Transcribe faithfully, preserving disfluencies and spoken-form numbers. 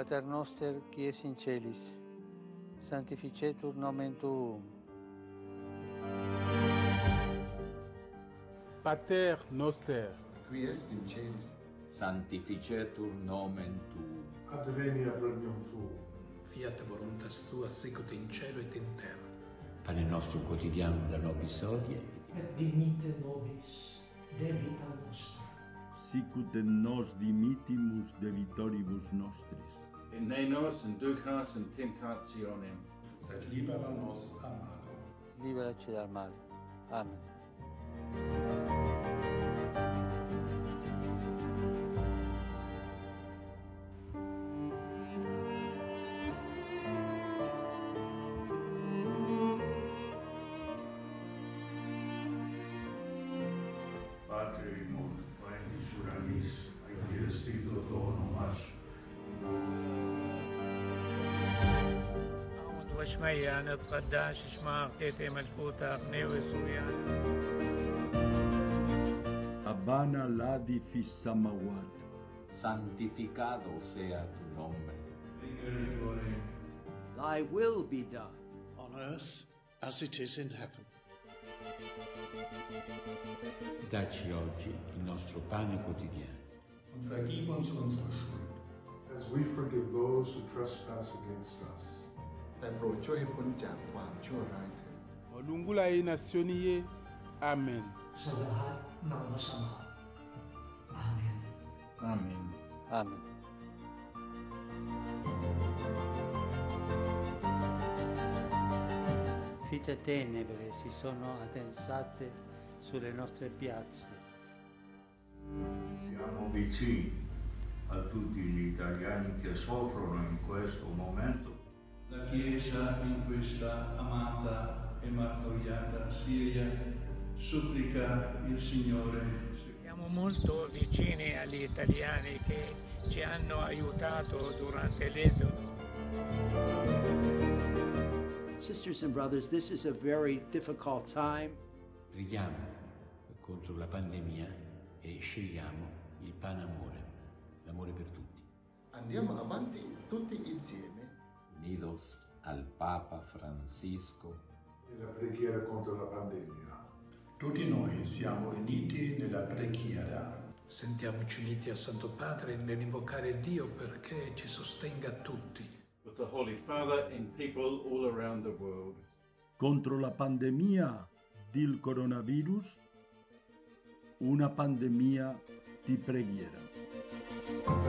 Pater noster qui es in celis, sanctificetur nomen tuum. Pater noster qui est in celis, sanctificetur nomen tuum. Adveniat regnum tuum. Fiat voluntas tua sicut in cielo et in terra. Pane nostrum quotidianum da nobis hodie, et dimite nobis debita nostra, sicut et nos dimittimus debitoribus nostris. Et ne nos inducas in tentationem, Sed libera nos a malo. Liberaci dal male. Amen. Pater imod, quae suramis, et restituto donum asum. وشمية نتقداش شما اغتيتي ملكوتا اغني وسويان Abana ladi fis samawat. Santificado sea tu nombre. Thy will be done on earth as it is in heaven. Dacci oggi il nostro pane quotidiano. Und vergib uns unsere Schuld, as we forgive those who trespass against us. แต่โปรดช่วยให้พ้นจากความชั่วร้ายเถิด Malungulay nasyoniye. Amen. sa lahat ng masama. Amen. Amen. Amen. Fitte tenebre si sono addensate sulle nostre piazze. Siamo vicini a tutti gli italiani che soffrono in questo momento. La Chiesa in questa amata e martoriata Siria supplica il Signore. Siamo molto vicini agli italiani che ci hanno aiutato durante l'esodo. Sisters and brothers, this is a very difficult time. Preghiamo contro la pandemia e scegliamo il pane amore, l'amore per tutti. Andiamo avanti tutti insieme. Unidos al Papa Francisco. Nella preghiera contro la pandemia. Tutti noi siamo uniti nella preghiera. Sentiamoci uniti al Santo Padre nell'invocare Dio perché ci sostenga tutti. With the Holy Father and people all around the world. Contro la pandemia del coronavirus, una pandemia di preghiera.